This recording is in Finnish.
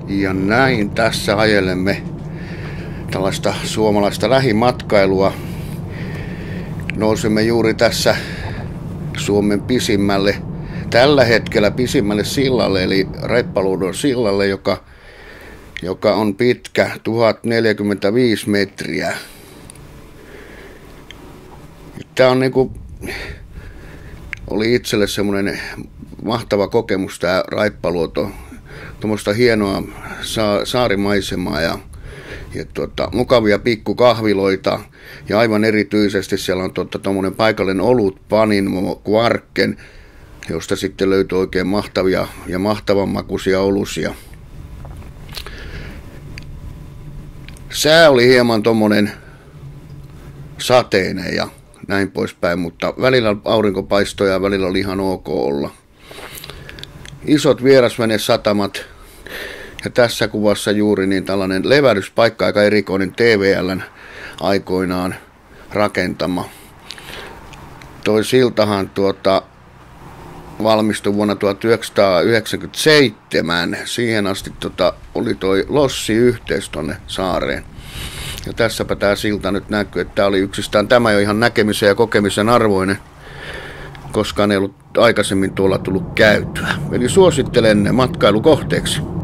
Ja näin tässä ajelemme tällaista suomalaista lähimatkailua. Nousemme juuri tässä Suomen pisimmälle, tällä hetkellä pisimmälle sillalle, eli Reippaluodon sillalle, joka on pitkä 1045 metriä. Tämä on oli itselle semmoinen mahtava kokemus, tämä Raippaluoto. Tuommoista hienoa saarimaisemaa ja mukavia pikkukahviloita. Ja aivan erityisesti siellä on tuommoinen paikallinen olut Panimo Kvarken, josta sitten löytyy oikein mahtavia ja mahtavan makuisia olusia. Sää oli hieman tommonen sateinen ja näin poispäin, mutta välillä aurinko paistoi ja välillä oli ihan ok olla. Isot vierasvenesatamat ja tässä kuvassa juuri niin tällainen levähdyspaikka, aika erikoinen TVL:n aikoinaan rakentama. Toi siltahan valmistui vuonna 1997. Siihen asti oli toi lossiyhteys tonne saareen. Ja tässäpä tää silta nyt näkyy, että tää oli yksistään tämä jo ihan näkemisen ja kokemisen arvoinen. Koskaan ei ollut aikaisemmin tuolla tullut käytyä. Eli suosittelen matkailukohteeksi.